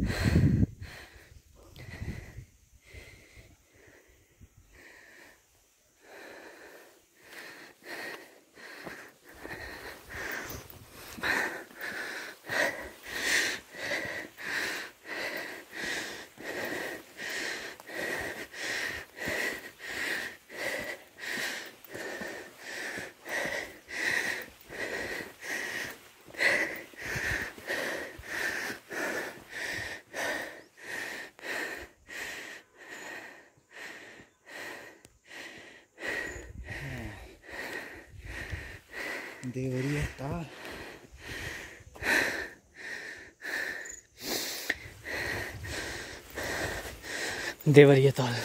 देवरिया ताल। देवरिया ताल।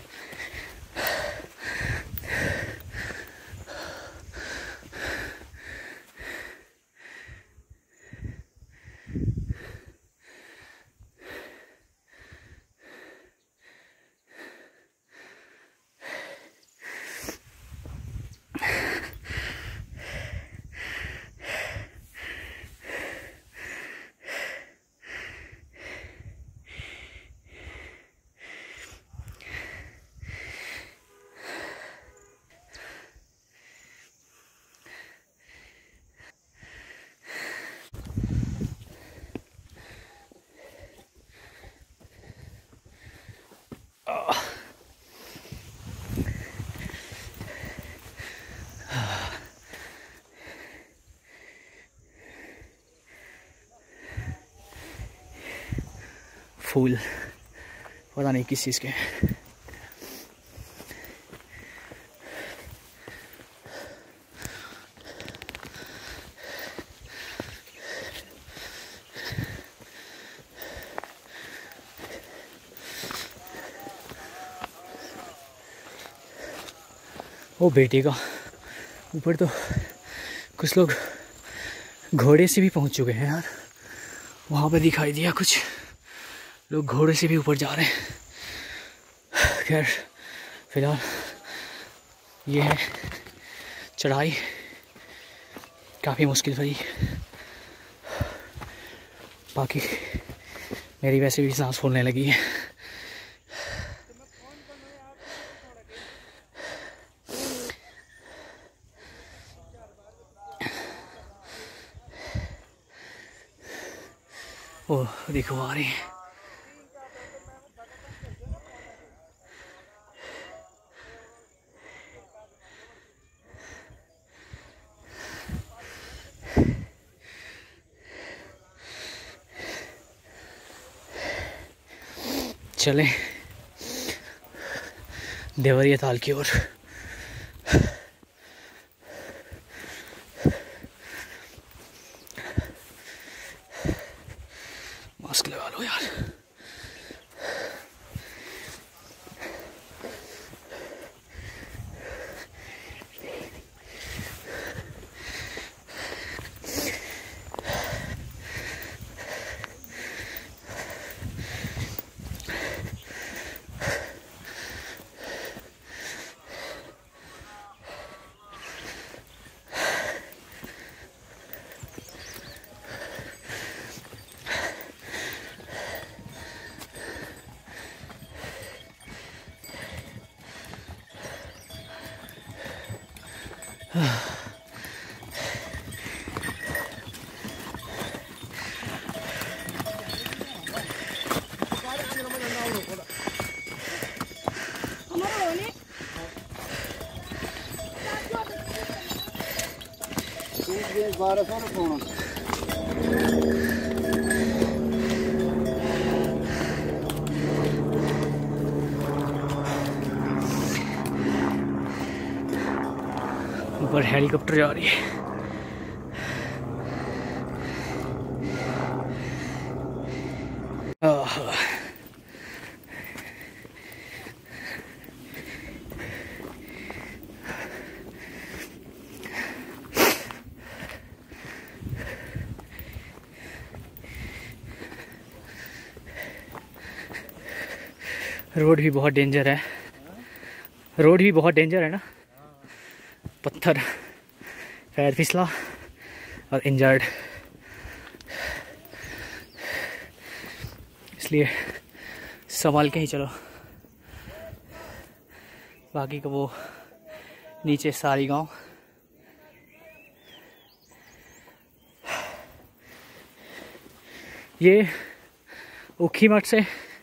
फूल पता नहीं किस चीज़ के। ओ बेटे का ऊपर तो कुछ लोग घोड़े से भी पहुंच चुके हैं यार। वहाँ पे दिखाई दिया कुछ लोग घोड़े से भी ऊपर जा रहे हैं। खैर फिलहाल ये है चढ़ाई, काफ़ी मुश्किल भरी। बाकी मेरी वैसे भी सांस फूलने लगी है। ओह देखो आ रही है। चलें देवरिया ताल की ओर। मास्क लगा लो यार। ऊपर हेलीकॉप्टर जा रही है। रोड भी बहुत डेंजर है। रोड भी बहुत डेंजर है ना। पत्थर, पैर फिसला और इंजर्ड। इसलिए संभाल के ही चलो। बाकी का वो नीचे सारी गांव। ये उखीमठ से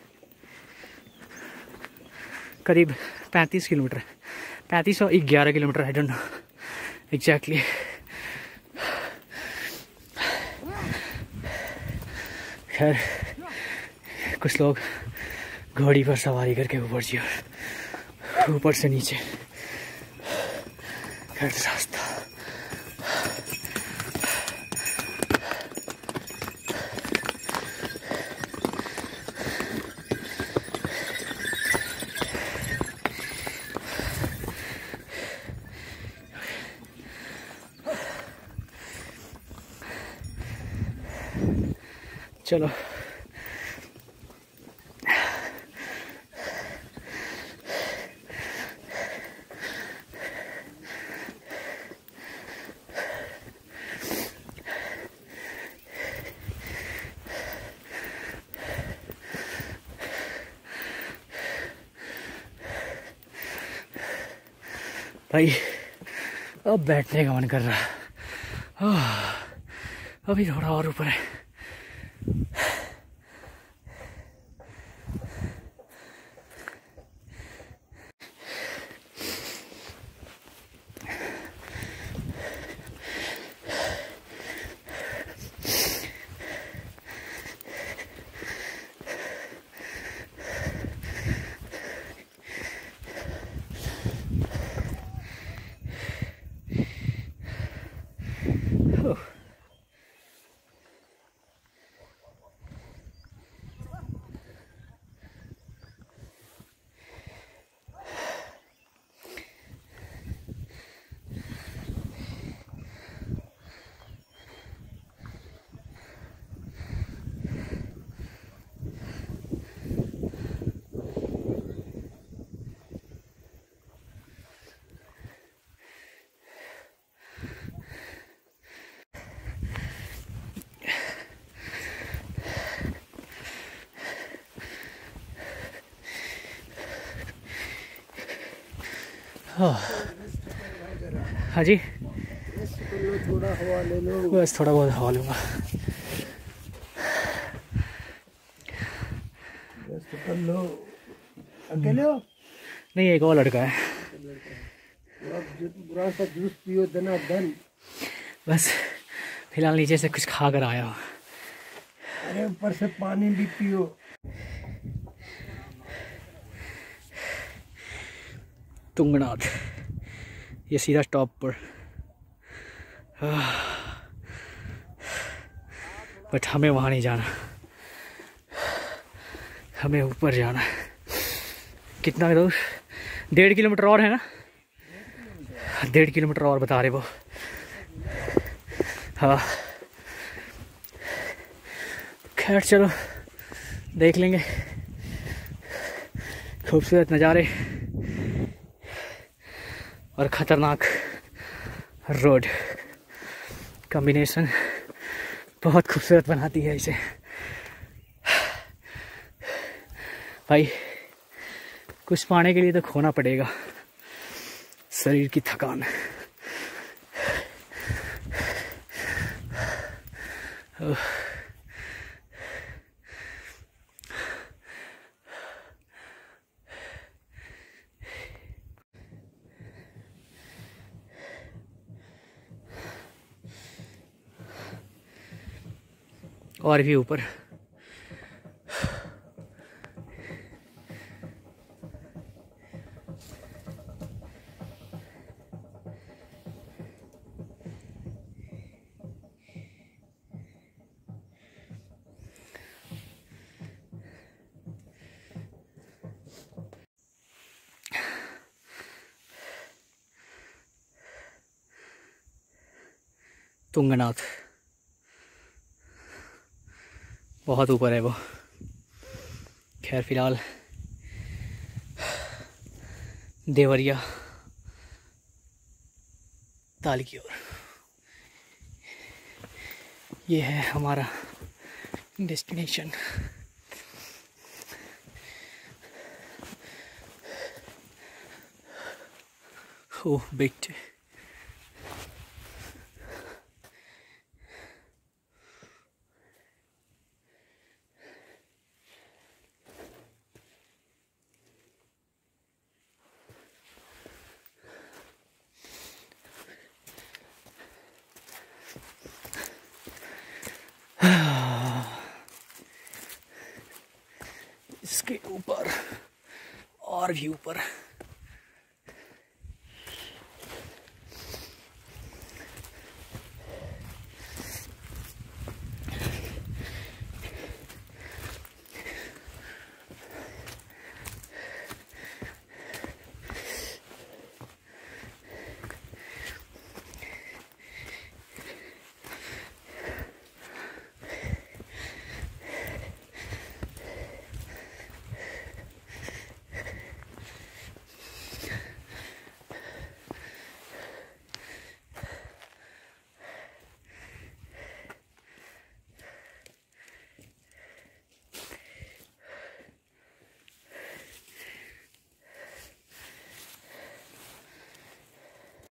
करीब 35 किलोमीटर है, 35 और 11 kilometre, I don't know exactly. खैर कुछ लोग घोड़ी पर सवारी करके ऊपर जी और ऊपर से नीचे। खैर रास्ता चलो। भाई अब बैठने का मन कर रहा। अभी थोड़ा और ऊपर है। हाँ जी, थोड़ा हवा ले लो, बस थोड़ा बहुत हवा लूँगा। कर लो। अकेले हो? नहीं, एक और लड़का है। बुरा सा जूस पियो दन। बस फिलहाल नीचे से कुछ खा कर आया हूँ। अरे ऊपर से पानी भी पियो। तुंगनाथ, ये सीधा टॉप पर। बट हमें वहाँ नहीं जाना, हमें ऊपर जाना है। कितना दूर? 1.5 किलोमीटर और है ना? 1.5 किलोमीटर और बता रहे वो। हाँ खैर चलो, देख लेंगे खूबसूरत नज़ारे और ख़तरनाक रोड कॉम्बिनेशन बहुत खूबसूरत बनाती है इसे। भाई कुछ पाने के लिए तो खोना पड़ेगा शरीर की थकान। और भी ऊपर। तुंगनाथ बहुत ऊपर है वो। खैर फिलहाल देवरिया ताल की ओर ये है हमारा डेस्टिनेशन। ओह बेटे, इसके ऊपर और भी ऊपर